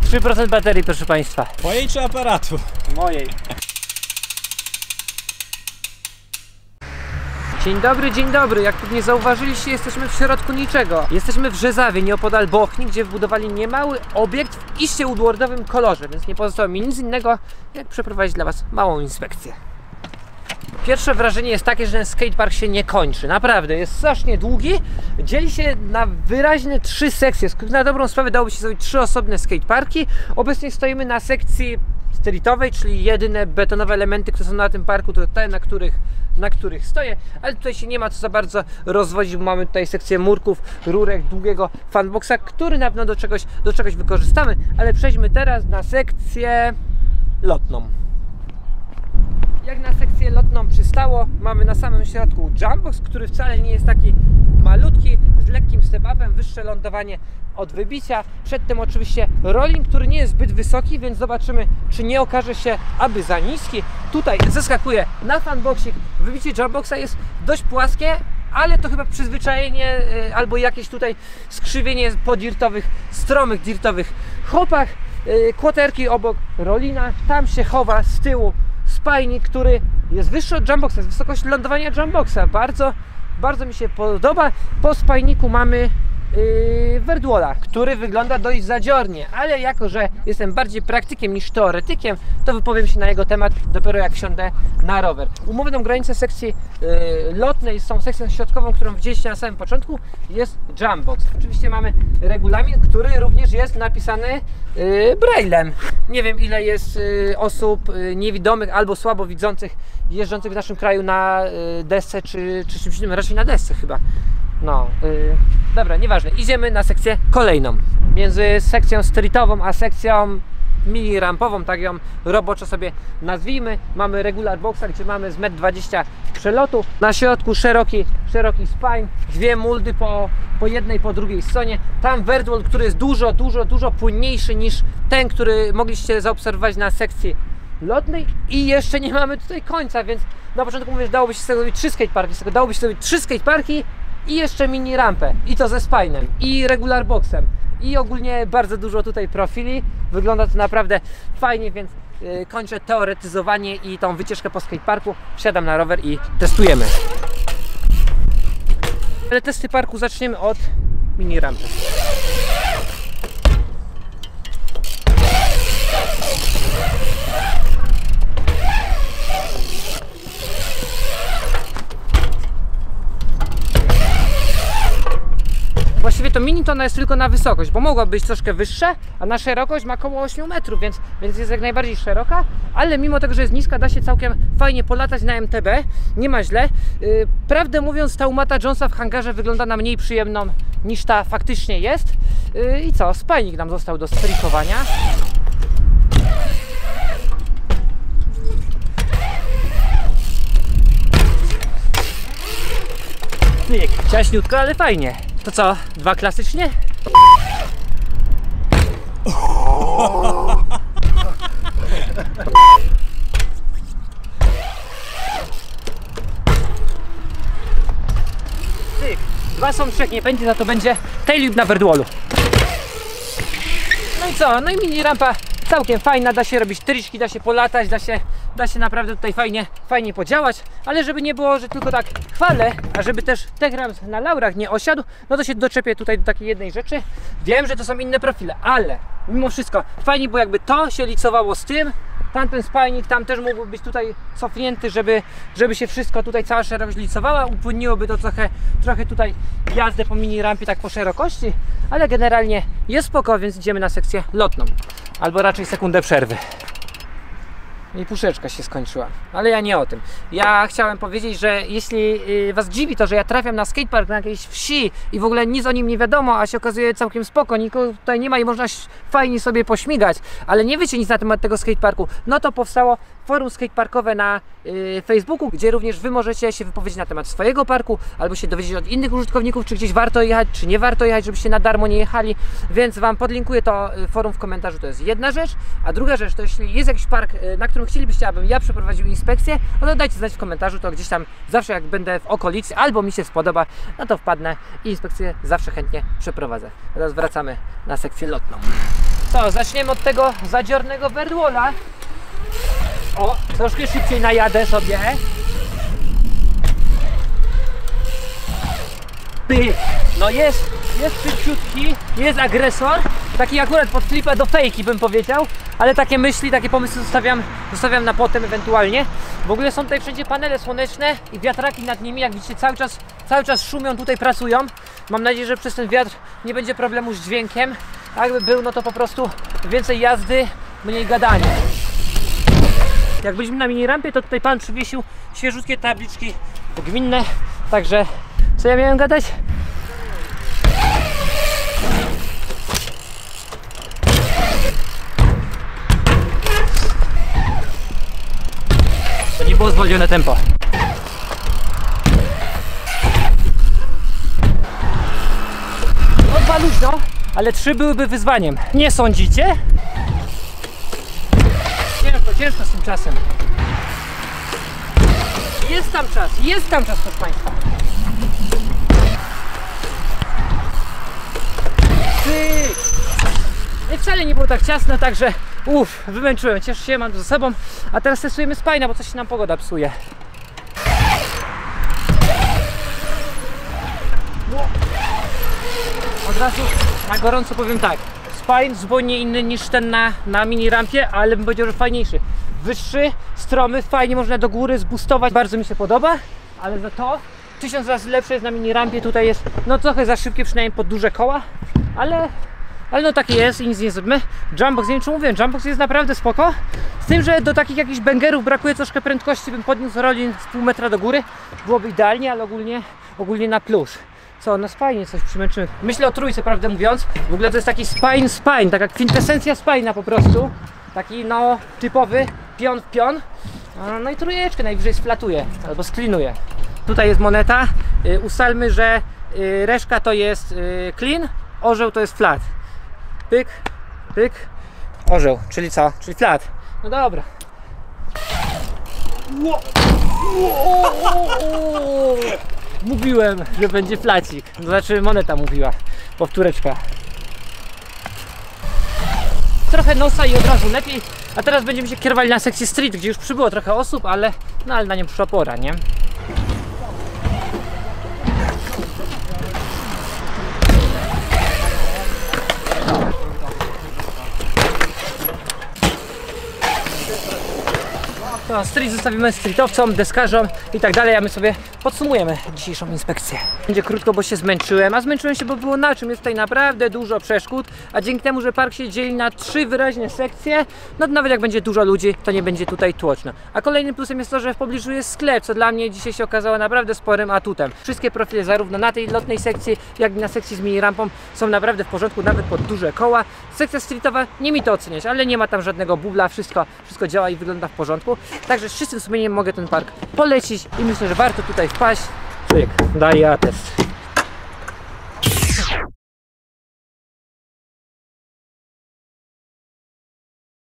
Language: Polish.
3% baterii, proszę Państwa. Mojej czy aparatu? Mojej. Dzień dobry, jak pewnie zauważyliście, jesteśmy w środku niczego. Jesteśmy w Rzezawie, nieopodal Bochni, gdzie wybudowali niemały obiekt w iście woodwardowym kolorze, więc nie pozostało mi nic innego, jak przeprowadzić dla Was małą inspekcję. Pierwsze wrażenie jest takie, że ten skatepark się nie kończy. Naprawdę, jest strasznie długi. Dzieli się na wyraźne 3 sekcje. Na dobrą sprawę dałoby się zrobić 3 osobne skateparki. Obecnie stoimy na sekcji streetowej, czyli jedyne betonowe elementy, które są na tym parku, to te, na których stoję. Ale tutaj się nie ma co za bardzo rozwodzić, bo mamy tutaj sekcję murków, rurek, długiego funboxa, który na pewno do czegoś wykorzystamy. Ale przejdźmy teraz na sekcję lotną. Jak na sekcję lotną przystało, mamy na samym środku jumpbox, który wcale nie jest taki malutki, z lekkim step-upem, wyższe lądowanie od wybicia. Przedtem oczywiście rolling, który nie jest zbyt wysoki, więc zobaczymy, czy nie okaże się aby za niski. Tutaj zeskakuje na funboxik. Wybicie jumpboxa jest dość płaskie, ale to chyba przyzwyczajenie albo jakieś tutaj skrzywienie po dirtowych, stromych dirtowych hopach. Kłoterki obok rollina, tam się chowa z tyłu spajnik, który jest wyższy od jumpboxa, z wysokości lądowania jumpboxa. Bardzo mi się podoba. Po spajniku mamy Verdwalla, który wygląda dość zadziornie, ale jako że jestem bardziej praktykiem niż teoretykiem, to wypowiem się na jego temat dopiero jak wsiądę na rower. Umowną granicę sekcji lotnej z tą sekcją środkową, którą widzieliście na samym początku, jest jumpbox. Oczywiście mamy regulamin, który również jest napisany braillem. Nie wiem, ile jest osób niewidomych albo słabo widzących jeżdżących w naszym kraju na desce czy czymś innym, raczej na desce chyba. No, dobra, nieważne. Idziemy na sekcję kolejną. Między sekcją streetową a sekcją mini rampową, tak ją roboczo sobie nazwijmy, mamy regular boxa, gdzie mamy z 1,20 m przelotu. Na środku szeroki spine, 2 muldy po jednej, po drugiej stronie. Tam Verdwall, który jest dużo płynniejszy niż ten, który mogliście zaobserwować na sekcji lotnej. I jeszcze nie mamy tutaj końca, więc na początku mówię, że dałoby się z tego zrobić 3 skateparki. Z tego dałoby się zrobić 3 skateparki i jeszcze mini rampę, i to ze spinem, i regular boxem, i ogólnie bardzo dużo tutaj profili. Wygląda to naprawdę fajnie, więc kończę teoretyzowanie i tą wycieczkę po skateparku. Wsiadam na rower i testujemy. Ale testy parku zaczniemy od mini rampy. Właściwie to mini to ona jest tylko na wysokość, bo mogła być troszkę wyższa, a na szerokość ma około 8 metrów, więc jest jak najbardziej szeroka, ale mimo tego, że jest niska, da się całkiem fajnie polatać na MTB, nie ma źle. Prawdę mówiąc, ta Umata Jonesa w hangarze wygląda na mniej przyjemną niż ta faktycznie jest. I co? Spajnik nam został do strikowania. Ciaśniutko, ale fajnie. To co? 2 klasycznie? Tyk. 2 są 3, nie będzie, za to będzie tailwhip na Verdwallu. No i co? No i mini rampa całkiem fajna, da się robić triczki, da się polatać, da się naprawdę tutaj fajnie podziałać, ale żeby nie było, że tylko tak chwalę, a żeby też Techrams na laurach nie osiadł, no to się doczepię tutaj do takiej jednej rzeczy. Wiem, że to są inne profile, ale mimo wszystko fajnie, bo jakby to się licowało z tym, tamten spajnik tam też mógłby być tutaj cofnięty, żeby się wszystko tutaj, cała szerokość licowała, upłynniłoby to trochę tutaj jazdę po mini rampie tak po szerokości, ale generalnie jest spoko, więc idziemy na sekcję lotną, albo raczej sekundę przerwy. I puszeczka się skończyła, ale ja nie o tym. Ja chciałem powiedzieć, że jeśli Was dziwi to, że ja trafiam na skatepark na jakiejś wsi i w ogóle nic o nim nie wiadomo, a się okazuje całkiem spoko, nikogo tutaj nie ma i można fajnie sobie pośmigać, ale nie wiecie nic na temat tego skateparku, no to powstało forum skateparkowe na Facebooku, gdzie również Wy możecie się wypowiedzieć na temat swojego parku, albo się dowiedzieć od innych użytkowników, czy gdzieś warto jechać, czy nie warto jechać, żebyście na darmo nie jechali, więc Wam podlinkuję to forum w komentarzu, to jest jedna rzecz, a druga rzecz to jeśli jest jakiś park, na którym chcielibyście, abym ja przeprowadził inspekcję, no to dajcie znać w komentarzu, to gdzieś tam zawsze jak będę w okolicy, albo mi się spodoba, no to wpadnę i inspekcję zawsze chętnie przeprowadzę. Teraz wracamy na sekcję lotną. Co, zaczniemy od tego zadziornego Verdwalla. O, troszkę szybciej najadę sobie. Pyk. No jest szybciutki, jest agresor. Taki akurat pod flipę do fejki bym powiedział. Ale takie myśli, takie pomysły zostawiam na potem ewentualnie. W ogóle są tutaj wszędzie panele słoneczne i wiatraki nad nimi. Jak widzicie, cały czas szumią, tutaj pracują. Mam nadzieję, że przez ten wiatr nie będzie problemu z dźwiękiem. A jakby był, no to po prostu więcej jazdy, mniej gadania. Jak byliśmy na mini rampie, to tutaj pan przywiesił świeżutkie tabliczki gminne. Także co ja miałem gadać? To nie było zwolnione tempo. No 2 luźno, ale 3 byłyby wyzwaniem. Nie sądzicie? Ciężko z tym czasem. Jest tam czas, proszę Państwa. I wcale nie było tak ciasno, także wymęczyłem, cieszę się, mam to za sobą. A teraz testujemy spina, bo coś się nam pogoda psuje. Od razu na gorąco powiem tak. Spine zupełnie inny niż ten na mini rampie, ale bym powiedział, że fajniejszy. Wyższy, stromy, fajnie można do góry zboostować, bardzo mi się podoba, ale za to 1000 razy lepsze jest na mini rampie. Tutaj jest no trochę za szybkie, przynajmniej pod duże koła, ale no takie jest i nic nie zrobimy. Jumpbox, nie wiem czy mówiłem, Jumpbox jest naprawdę spoko. Z tym, że do takich jakichś bangerów brakuje troszkę prędkości, bym podniósł rolin z pół metra do góry. Byłoby idealnie, ale ogólnie na plus. Co, no fajnie coś przymęczymy. Myślę o trójce, prawdę mówiąc. W ogóle to jest taki spine, taka kwintesencja spine'a po prostu. Taki no typowy pion w pion. No i trójeczkę najwyżej sflatuje albo sklinuje. Tutaj jest moneta. Ustalmy, że reszka to jest clean, orzeł to jest flat. Pyk, pyk, orzeł, czyli co? Czyli flat. No dobra. Mówiłem, że będzie flacik. To znaczy moneta mówiła. Powtóreczka. Trochę nosa i od razu lepiej. A teraz będziemy się kierowali na sekcję street, gdzie już przybyło trochę osób, ale na nią przyszła pora, nie? To street zostawimy streetowcom, deskarzom i tak dalej, a my sobie podsumujemy dzisiejszą inspekcję. Będzie krótko, bo się zmęczyłem, a zmęczyłem się, bo było na czym. Jest tutaj naprawdę dużo przeszkód, a dzięki temu, że park się dzieli na 3 wyraźne sekcje, no to nawet jak będzie dużo ludzi, to nie będzie tutaj tłoczno. A kolejnym plusem jest to, że w pobliżu jest sklep, co dla mnie dzisiaj się okazało naprawdę sporym atutem. Wszystkie profile zarówno na tej lotnej sekcji, jak i na sekcji z mini rampą są naprawdę w porządku, nawet pod duże koła. Sekcja streetowa, nie mi to oceniać, ale nie ma tam żadnego bubla, wszystko działa i wygląda w porządku. Także z czystym sumieniem mogę ten park polecić i myślę, że warto tutaj wpaść. Cyk, daję atest.